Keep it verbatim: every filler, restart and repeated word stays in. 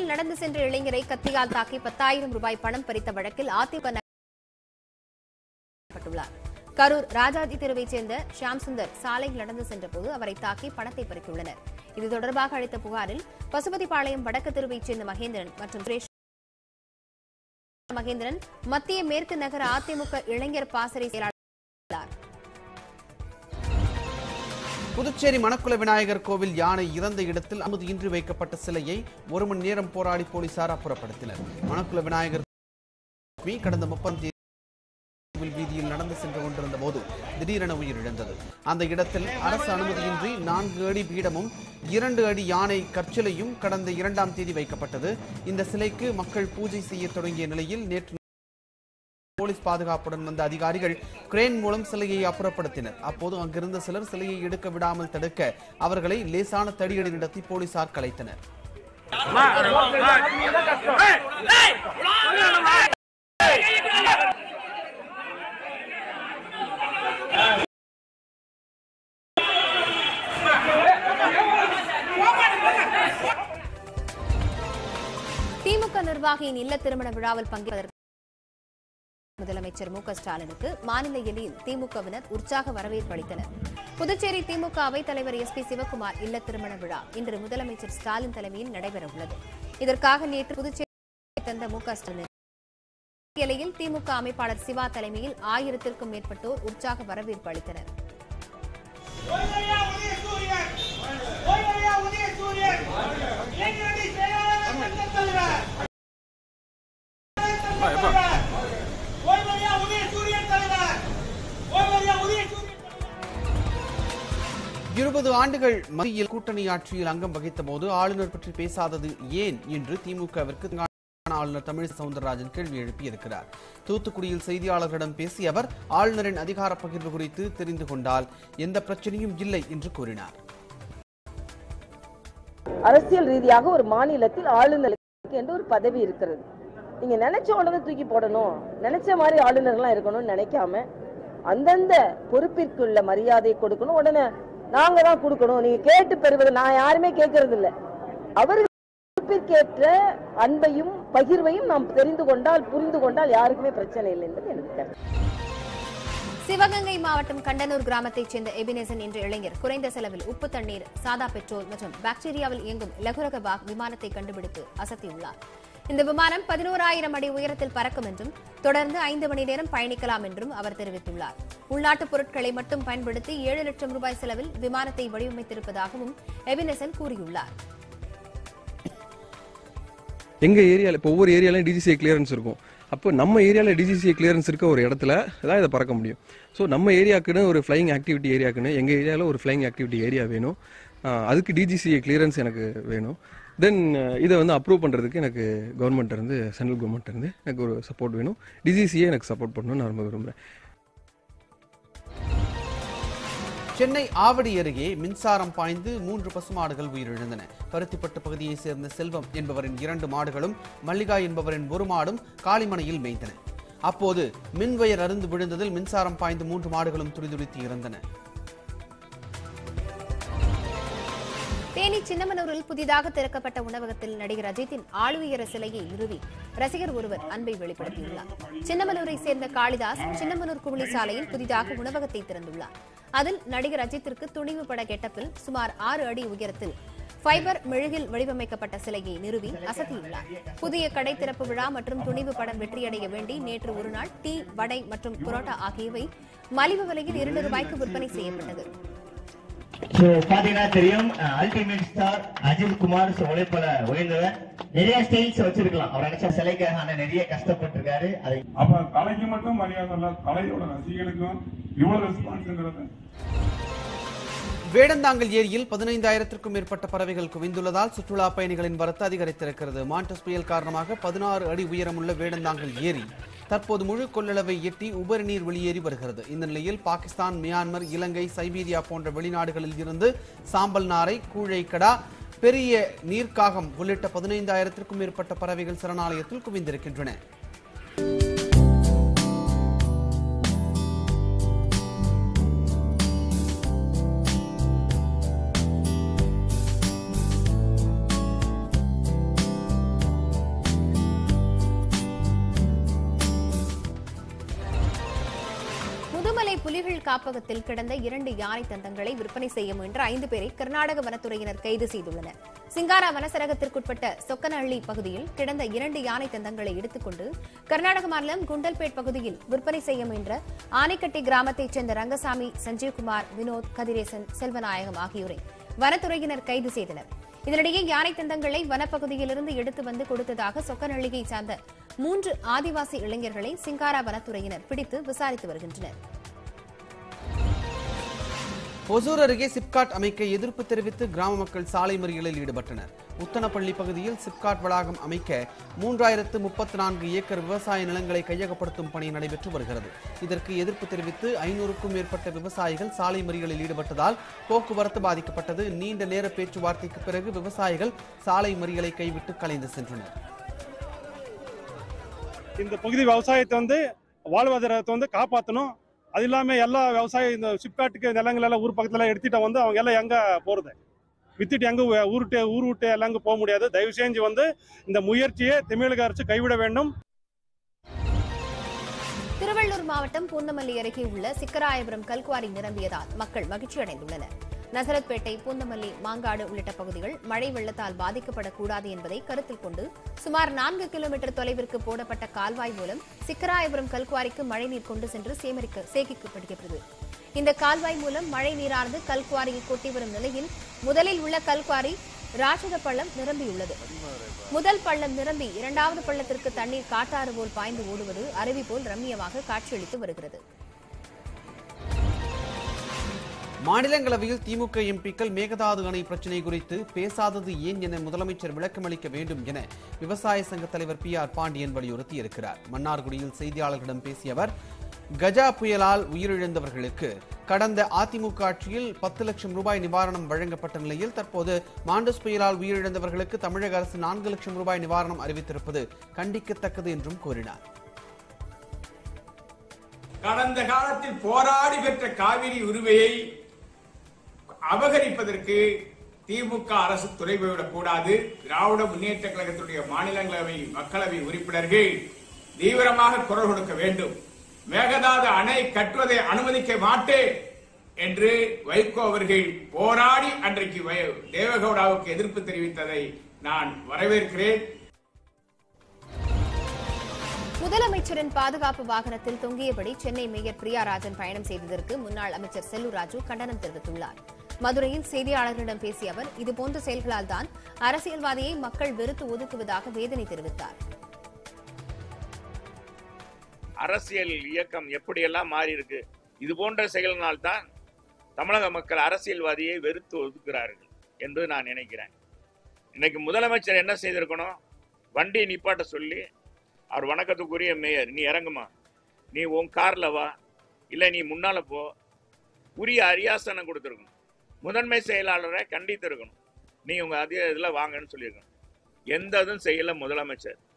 சாலையில் நடந்து சென்ற இளைஞரை கத்தியால் தாக்கி பத்தாயிரம் ரூபாய் பணம் பறித்த வழக்கில் அதிமுக கரூர் ராஜாஜி தெருவைச் சேர்ந்த ஷியாம் சுந்தர் சாலையில் நடந்து சென்றபோது அவரை தாக்கி பணத்தை பறித்துள்ளனர். இது தொடர்பாக அளித்த புகாரில் பசுபதிபாளையம் வடக்கு தெருவைச் சேர்ந்த மகேந்திரன் மற்றும் சுரேஷ் மகேந்திரன் மத்திய மேற்கு நகர அதிமுக இளைஞர் பாசறை செயலாளர். புதுச்சேரி மணக்குள விநாயகர் கோவில் யானை இறந்த இடத்தில் அனுமதியின்றி வைக்கப்பட்ட சிலையை ஒரு மணி நேரம் போராடி போலீசார் அப்புறப்படுத்தினர். மணக்குள விநாயகர் கடந்த முப்பதாம் தேதி வீதியில் நடந்து சென்று கொண்டிருந்த போது திடீரென உயிரிழந்தது. அந்த இடத்தில் அரசு அனுமதியின்றி நான்கு அடி பீடமும் இரண்டு அடி யானை கற்சிலையும் கடந்த இரண்டாம் தேதி வைக்கப்பட்டது. இந்த சிலைக்கு மக்கள் பூஜை செய்ய தொடங்கிய நிலையில் நேற்று போலீஸ் பாதுகாப்புடன் வந்த அதிகாரிகள் கிரேன் மூலம் சிலையை அப்புறப்படுத்தினர். அப்போது அங்கிருந்த சிலர் சிலையை எடுக்க விடாமல் தடுக்க அவர்களை லேசான தடியடி நடத்தி போலீசார் கலைத்தனர். திமுக நிர்வாகியின் இல்ல திருமண விழாவில் பங்கேற்பதற்கு முதலமைச்சர் மு க ஸ்டாலினுக்கு மாநில எல்லையில் திமுகவினர் உற்சாக வரவேற்பு அளித்தனர். புதுச்சேரி திமுக அவைத் தலைவர் எஸ் பி சிவக்குமார் இல்ல திருமண விழா இன்று முதலமைச்சர் ஸ்டாலின் தலைமையில் நடைபெறவுள்ளது. இதற்காக நேற்று புதுச்சேரி தந்த மு க ஸ்டாலின் எல்லையில் திமுக அமைப்பாளர் சிவா தலைமையில் ஆயிரத்திற்கும் மேற்பட்டோர் உற்சாக வரவேற்பு அளித்தனர். இருபது ஆண்டுகள் மத்தியில் கூட்டணி ஆட்சியில் அங்கம் வகித்த போது ஆளுநர் பற்றி பேசாதது ஏன் என்று திமுகவிற்கு ஆளுநர் தமிழிசை சவுந்தரராஜன் கேள்வி எழுப்பியிருக்கிறார். தூத்துக்குடியில் செய்தியாளர்களிடம் பேசிய அவர் ஆளுநரின் அதிகார பகிர்வு குறித்து தெரிந்து கொண்டால் எந்த பிரச்சனையும் இல்லை என்று கூறினார். அரசியல் ரீதியாக ஒரு மாநிலத்தில் ஆளுநருக்கு என்று ஒரு பதவி இருக்கிறது. நீங்க நினைச்ச உடனே தூக்கி போடணும், நினைச்ச மாதிரி ஆளுநர்லாம் இருக்கணும்னு நினைக்காம அந்தந்த பொறுப்பிற்குள்ள மரியாதை கொடுக்கணும். உடனே நாங்க தான் கொடுக்கணும், நீங்க கேட்டு பெறுவது, நான் யாருமே கேட்கறது இல்லை. அவர்கள் பொறுப்பிற்கேற்ற அன்பையும் பகிர்வையும் நாம் தெரிந்து கொண்டால் புரிந்து கொண்டால் யாருக்குமே பிரச்சனை இல்லை என்பது எனக்கு கருத்து. சிவகங்கை மாவட்டம் கண்டனூர் கிராமத்தைச் சேர்ந்த எபினேசன் என்ற இளைஞர் குறைந்த செலவில் உப்பு தண்ணீர், சாதா பெட்ரோல் மற்றும் பாக்டீரியாவில் இயங்கும் லகுரக விமானத்தை கண்டுபிடித்து அசத்தியுள்ளார். இந்த விமானம் பதினோராயிரம் அடி உயரத்தில் பறக்கும் என்றும் தொடர்ந்து ஐந்து மணி நேரம் பயணிக்கலாம் என்றும் அவர் தெரிவித்துள்ளார். உள்நாட்டு பொருட்களை மட்டும் பயன்படுத்தி ஏழு லட்சம் ரூபாய் செலவில் விமானத்தை வடிவமைத்திருப்பதாகவும் எபினேசன் கூறியுள்ளார். எங்க ஏரியால இப்போ ஒவ்வொரு ஏரியாலையும் டிஜிசிஏ கிளியரன்ஸ் இருக்கும். அப்போ நம்ம ஏரியாவில் டிஜிசிஏ கிளியரன்ஸ் இருக்க ஒரு இடத்துல தான் இதை பறக்க முடியும். ஸோ நம்ம ஏரியாவுக்குன்னு ஒரு ஃப்ளைங் ஆக்டிவிட்டி ஏரியாக்குன்னு எங்கள் ஏரியாவில் ஒரு ஃப்ளைங் ஆக்டிவிட்டி ஏரியா வேணும். அதுக்கு டிஜிசிஏ கிளியரன்ஸ் எனக்கு வேணும். தென் இதை வந்து அப்ரூவ் பண்ணுறதுக்கு எனக்கு கவர்மெண்ட் இருந்து சென்ட்ரல் கவர்மெண்ட் இருந்து எனக்கு ஒரு சப்போர்ட் வேணும். டிஜிசிஏ எனக்கு சப்போர்ட் பண்ணணும்னு நான் ரொம்ப விரும்புகிறேன். சென்னை ஆவடி அருகே மின்சாரம் பாய்ந்து மூன்று பசுமாடுகள் உயிரிழந்தன. பருத்திப்பட்டு பகுதியைச் சேர்ந்த செல்வம் என்பவரின் இரண்டு மாடுகளும் மல்லிகா என்பவரின் ஒரு மாடும் காளிமனையில் மேய்ந்தன. அப்போது மின்வயர் அருந்து விழுந்ததில் மின்சாரம் பாய்ந்து மூன்று மாடுகளும் துடிதுடித்து இறந்தன. தேனி சின்னமனூரில் புதிதாக திறக்கப்பட்ட உணவகத்தில் நடிகர் அஜித்தின் ஆளுயர சிலையை நிறுவி ரசிகர் ஒருவர் அன்பை வெளிப்படுத்தியுள்ளார். சின்னமனூரை சேர்ந்த காளிதாஸ் சின்னமனூர் குமிழி சாலையில் புதிதாக உணவகத்தை திறந்துள்ளார். அதில் நடிகர் அஜித்திற்கு துணிவு பட கெட்டப்பில் சுமார் ஆறு அடி உயரத்தில் ஃபைபர் மெழுகில் வடிவமைக்கப்பட்ட சிலையை நிறுவி அசத்தியுள்ளார். புதிய கடை திறப்பு விழா மற்றும் துணிவு படம் வெற்றியடைய வேண்டி நேற்று ஒருநாள் டீ, வடை மற்றும் புரோட்டா ஆகியவை மலிவு விலையில் இரண்டு ரூபாய்க்கு விற்பனை செய்யப்பட்டது. பாத்தீங்கன்னா தெரியும், அல்டிமேட் ஸ்டார் அஜித் குமார் உழைப்பல உயர்ந்தவர். நிறைய ஸ்டைல்ஸ் வச்சிருக்கலாம். அவர் நினைச்ச சிலைக்காக ஆனா நிறைய கஷ்டப்பட்டு இருக்காரு. அதை அப்ப கலைக்கு மட்டும் மரியாதை இல்ல, கலையோட ரசிகனுக்கும் இவ்வளவு ரெஸ்பான்ஸ். வேடந்தாங்கல் ஏரியில் பதினைந்தாயிரத்திற்கும் மேற்பட்ட பறவைகள் குவிந்துள்ளதால் சுற்றுலா பயணிகளின் வரத்து அதிகரித்திருக்கிறது. மாண்டஸ் புயல் காரணமாக பதினாறு அடி உயரமுள்ள வேடந்தாங்கல் ஏரி தற்போது முழு கொள்ளளவை எட்டி உபரி நீர் வெளியேறி வருகிறது. இந்த நிலையில் பாகிஸ்தான், மியான்மர், இலங்கை, சைபீரியா போன்ற வெளிநாடுகளில் இருந்து சாம்பல் நாரை, கூழைக்கடா, பெரிய நீர்க்காகம் உள்ளிட்ட பதினைந்தாயிரத்திற்கும் மேற்பட்ட பறவைகள் சரணாலயத்தில் குவிந்திருக்கின்றன. புலிகள் காப்பகத்தில் கிடந்த இரண்டு யானை தந்தங்களை விற்பனை செய்ய முயன்ற ஐந்து பேரை கர்நாடக வனத்துறையினர் கைது செய்துள்ளனர். சிங்காரா வனசரகத்திற்குட்பட்ட சொக்கனஹள்ளி பகுதியில் கிடந்த இரண்டு யானை தந்தங்களை எடுத்துக் கொண்டு கர்நாடக மாநிலம் குண்டல்பேட் பகுதியில் விற்பனை செய்ய முயன்ற ஆனைக்கட்டி கிராமத்தைச் சேர்ந்த ரங்கசாமி, சஞ்சீவ்குமார், வினோத், கதிரேசன், செல்வநாயகம் ஆகியோரை வனத்துறையினர் கைது செய்தனர். இதனிடையே யானை தந்தங்களை வனப்பகுதியிலிருந்து எடுத்து வந்து கொடுத்ததாக சொக்கநள்ளியை சார்ந்த மூன்று ஆதிவாசி இளைஞர்களை சிங்காரா வனத்துறையினர் பிடித்து விசாரித்து வருகின்றனர். ஒசூர் அருகே சிப்காட் அமைக்க எதிர்ப்பு தெரிவித்து கிராம மக்கள் சாலை மறியலில் ஈடுபட்டனர். உத்தனப்பள்ளி பகுதியில் சிப்காட் வளாகம் அமைக்க மூன்றாயிரத்து முப்பத்தி நான்கு ஏக்கர் விவசாய நிலங்களை கையகப்படுத்தும் பணி நடைபெற்று வருகிறது. இதற்கு எதிர்ப்பு தெரிவித்து ஐநூறுக்கும் மேற்பட்ட விவசாயிகள் சாலை மறியலில் ஈடுபட்டதால் போக்குவரத்து பாதிக்கப்பட்டது. நீண்ட நேர பேச்சுவார்த்தைக்கு பிறகு விவசாயிகள் சாலை மறியலை கைவிட்டு கலைந்து சென்றனர். இந்த பகுதி விவசாயத்தை வந்து வாழ்வாதாரத்தை வந்து காப்பாற்றணும். அது இல்லாமல் எல்லா விவசாயம் இந்த சிப்காட்டுக்கு நிலங்கள் எல்லாம் ஊர் பக்கத்தில் எடுத்துட்டு வந்து அவங்க எல்லாம் எங்கே போகிறது, வித்துட்டு எங்கே ஊருட்டு ஊர் விட்டு எல்லாம் போக முடியாது. தயவு செஞ்சு வந்து இந்த முயற்சியை தமிழக அரசு கைவிட வேண்டும். திருவள்ளூர் மாவட்டம் பூந்தமல்லி அருகே உள்ள சிக்கராயபுரம் கல்குவாரி நிரம்பியதால் மக்கள் மகிழ்ச்சி அடைந்துள்ளனர். நசரத்பேட்டை, பூந்தமல்லி, மாங்காடு உள்ளிட்ட பகுதிகள் மழை வெள்ளத்தால் பாதிக்கப்படக்கூடாது என்பதை கருத்தில் கொண்டு சுமார் நான்கு கிலோமீட்டர் தொலைவிற்கு போடப்பட்ட கால்வாய் மூலம் சிக்கராயபுரம் கல்குவாரிக்கு மழைநீர் கொண்டு சென்று சேகரிக்கப்படுகிறது. இந்த கால்வாய் மூலம் மழை நீரானது கல்குவாரியில் கொட்டி வரும் நிலையில் முதலில் உள்ள கல்குவாரி ராட்சத பள்ளம் நிரம்பியுள்ளது. முதல் பள்ளம் நிரம்பி இரண்டாவது பள்ளத்திற்கு தண்ணீர் காட்டாறு போல் பாய்ந்து ஓடுவது அருவி போல் ரம்மியமாக காட்சியளித்து வருகிறது. மாநிலங்களவையில் திமுக எம்பிக்கள் மேகதாது அணை பிரச்சினை குறித்து பேசாதது ஏன் என முதலமைச்சர் விளக்கமளிக்க வேண்டும் என விவசாய சங்க தலைவர் பி ஆர் பாண்டியன் வலியுறுத்தியிருக்கிறார். மன்னார்குடியில் செய்தியாளர்களிடம் பேசிய அவர், கஜா புயலால் உயிரிழந்தவர்களுக்கு கடந்த அதிமுக ஆட்சியில் பத்து லட்சம் ரூபாய் நிவாரணம் வழங்கப்பட்ட நிலையில் தற்போது மாண்டஸ் புயலால் உயிரிழந்தவர்களுக்கு தமிழக அரசு நான்கு லட்சம் ரூபாய் நிவாரணம் அறிவித்திருப்பது கண்டிக்கத்தக்கது என்றும் கூறினார். கடந்த காலத்தில் போராடி பெற்ற காவிரி உரிமையை அபகரிப்பதற்கு திமுக அரசு துறைவிடக் கூடாது. திராவிட முன்னேற்ற கழகத்துடைய மாநிலங்களவை மக்களவை உறுப்பினர்கள் தீவிரமாக குரல் கொடுக்க வேண்டும். மேகதாது அணை கட்டுவதை அனுமதிக்க மாட்டேன் என்று வைகோ அவர்கள் போராடி அன்றைக்கு தேவகவுடாவுக்கு எதிர்ப்பு தெரிவித்ததை நான் வரவேற்கிறேன். முதலமைச்சரின் பாதுகாப்பு வாகனத்தில் தொங்கியபடி சென்னை மேயர் பிரியாராஜன் பயணம் செய்ததற்கு முன்னாள் அமைச்சர் செல்லூர் ராஜு கண்டனம் தெரிவித்துள்ளார். மதுரையில் செய்தியாளர்களிடம் பேசிய அவர், இதுபோன்ற செயல்களால் தான் அரசியல்வாதியை மக்கள் வெறுத்து ஒதுக்குவதாக வேதனை தெரிவித்தார். அரசியல் இயக்கம் எப்படியெல்லாம் மாறி இருக்கு, இது போன்ற செயல்களால் தான் தமிழக மக்கள் அரசியல்வாதியை வெறுத்து ஒதுக்குகிறார்கள் என்று நான் நினைக்கிறேன். இன்னைக்கு முதலமைச்சர் என்ன செய்திருக்கணும், வண்டியை நிப்பாட்ட சொல்லி, அவர் வணக்கத்துக்குரிய மேயர், நீ இறங்குமா, நீ உன் கார்ல வா, இல்லை நீ முன்னால போ, உரிய அரியாசனம் கொடுத்துருக்கணும். முதன்மை செயலாளரை கண்டித்து இருக்கணும், நீ உங்க அதிக இதுல வாங்கன்னு சொல்லியிருக்கணும். எந்த இதுவும் செய்யல முதலமைச்சர்.